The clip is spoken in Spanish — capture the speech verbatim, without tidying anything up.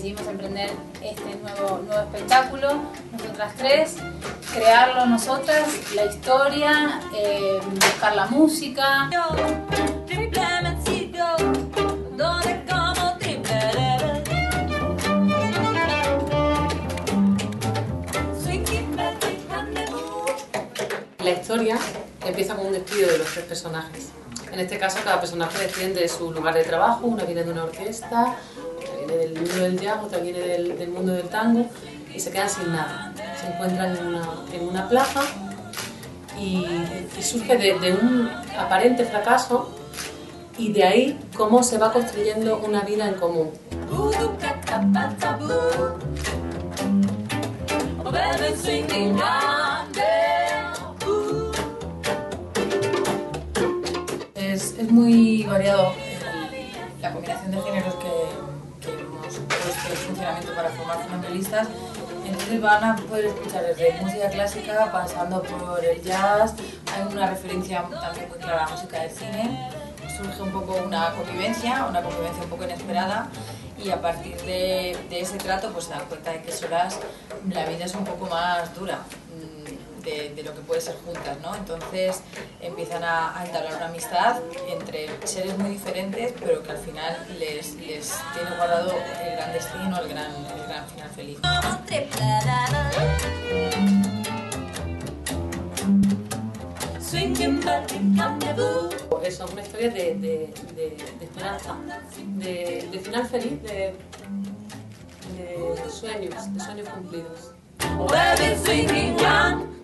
decidimos emprender este nuevo, nuevo espectáculo, nosotras tres, crearlo nosotras, la historia, eh, buscar la música. La historia empieza con un despido de los tres personajes. En este caso, cada personaje desciende de su lugar de trabajo, una viene de una orquesta, otra viene del mundo del jazz, otra viene del, del mundo del tango, y se quedan sin nada. Se encuentran en una, en una plaza y, y surge de, de un aparente fracaso, y de ahí cómo se va construyendo una vida en común. Es, es muy variado el, la combinación de géneros que, que hemos puesto en funcionamiento para formar funambulistas. Entonces van a poder escuchar desde música clásica, pasando por el jazz, hay una referencia también muy clara a la música del cine. Surge un poco una convivencia, una convivencia un poco inesperada, y a partir de, de ese trato pues se dan cuenta de que solas la vida es un poco más dura de, de lo que puede ser juntas, ¿no? Entonces empiezan a, a entablar una amistad entre seres muy diferentes, pero que al final les, les tiene guardado el gran destino, el gran, el gran final feliz. Eso es una historia de, de, de, de esperanza, de, de final feliz, de, de sueños, de sueños cumplidos.